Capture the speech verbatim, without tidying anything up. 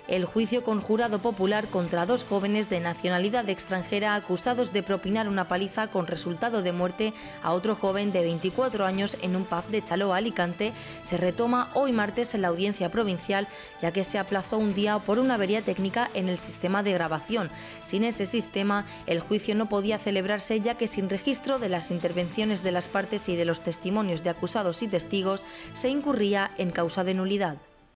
el juicio con jurado popular contra dos jóvenes de nacionalidad extranjera acusados de propinar una paliza con resultado de muerte a otro joven de veinticuatro años en un pub de Chaló, Alicante, se retoma hoy martes en la audiencia provincial, ya que se aplazó un día por una avería técnica en el sistema de grabación. Sin ese sistema, el juicio no podía celebrarse, ya que sin registro de las intervenciones de las partes y de los testimonios de acusados y testigos, se incurría en causa de nulidad.